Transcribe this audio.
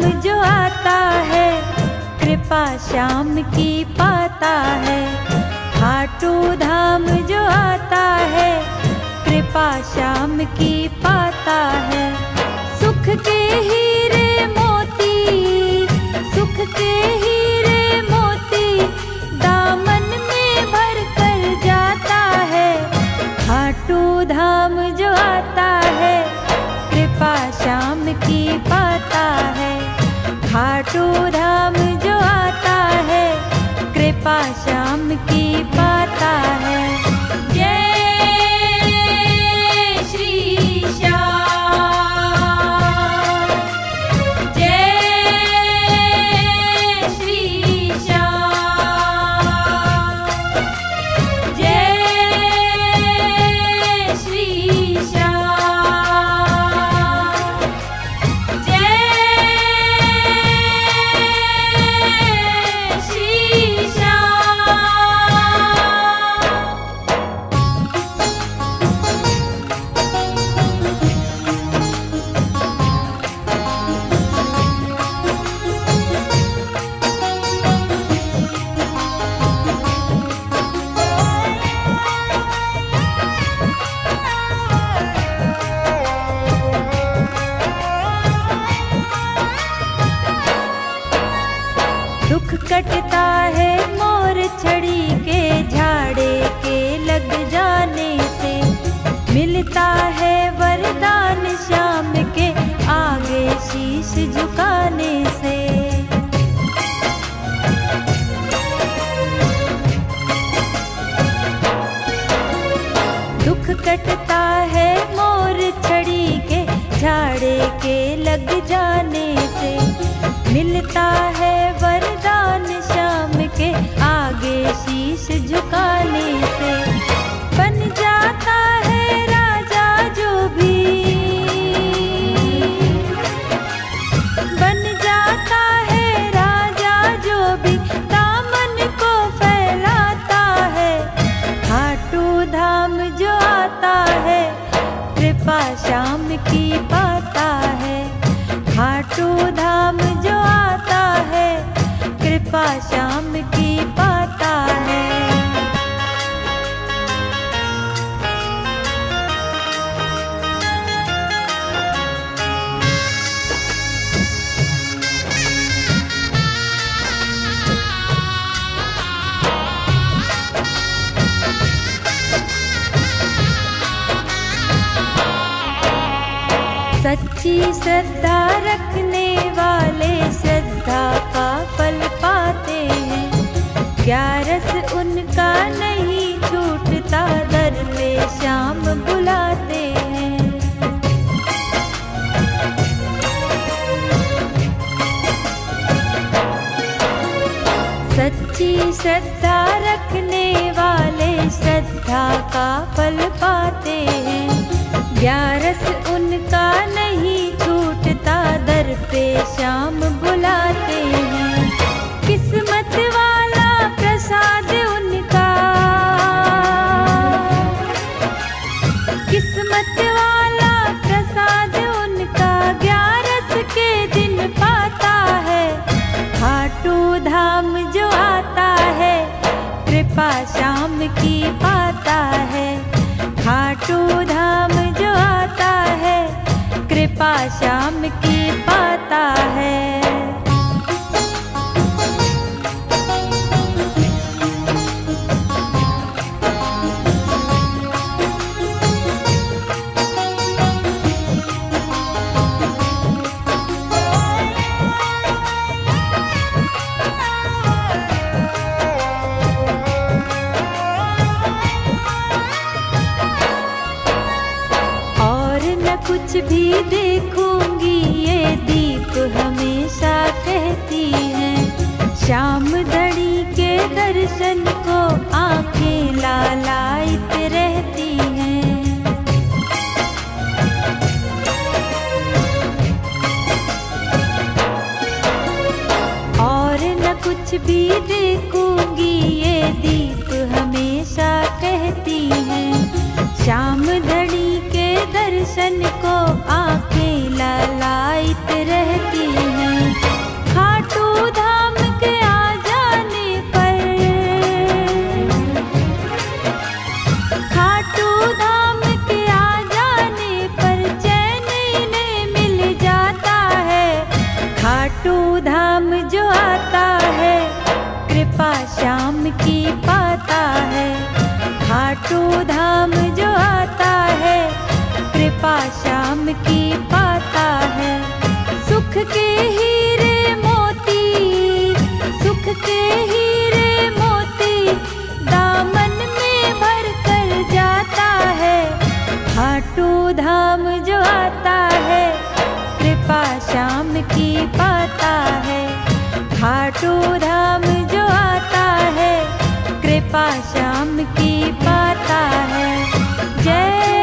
जो आता है कृपा श्याम की पाता है। खाटू धाम जो आता है कृपा श्याम की पाता है। सुख के हीरे मोती, सुख के हीरे मोती दामन में भर कर जाता है। खाटू धाम जो आता है कृपा श्याम की पाता है। खाटू धाम जो आता है कृपा श्याम की पाता है। दुख कटता है मोर छड़ी के झाड़े के लग जाने से। मिलता है वरदान श्याम के आगे शीश झुकाने से। दुख कटता है मोर छड़ी के झाड़े के लग जाने से। मिलता है वरदान श्याम के आगे शीश झुकाने से। बन जाता है राजा जो भी, बन जाता है राजा जो भी दामन को फैलाता है। खाटू धाम जो आता है कृपा श्याम की पाता है। खाटू धाम जो आता है कृपा श्याम की पाता है। सच्ची श्रद्धा रखने वाले श्रद्धा का फल पाते हैं। ग्यारस उनका नहीं छूटता दर पे श्याम बुलाते हैं। सच्ची श्रद्धा रखने वाले श्रद्धा का फल पाते हैं। ग्यारस उनका नहीं छूटता दर पे श्याम बुलाते हैं। किस्मत वाला प्रसाद उनका, किस्मत वाला प्रसाद उनका ग्यारस के दिन पाता है। खाटू धाम जो आता है कृपा श्याम की पाता है। खाटू धाम जो आता है कृपा श्याम की पाता है। कुछ भी देखूंगी ये दीप हमेशा कहती हैं। श्याम धड़ी के दर्शन को आंखें लालायित रहती हैं। और न कुछ भी देखूंगी ये दीप हमेशा कहती हैं। श्याम धड़ी के दर्शन को आंखें लालायित रहती हैं। धाम जो आता है, कृपा श्याम की पाता है। सुख के हीरे मोती, सुख के हीरे मोती दामन में भर कर जाता है। खाटू धाम जो आता है, कृपा श्याम की पाता है। खाटू धाम जो आता है, कृपा श्याम की पाता है। जय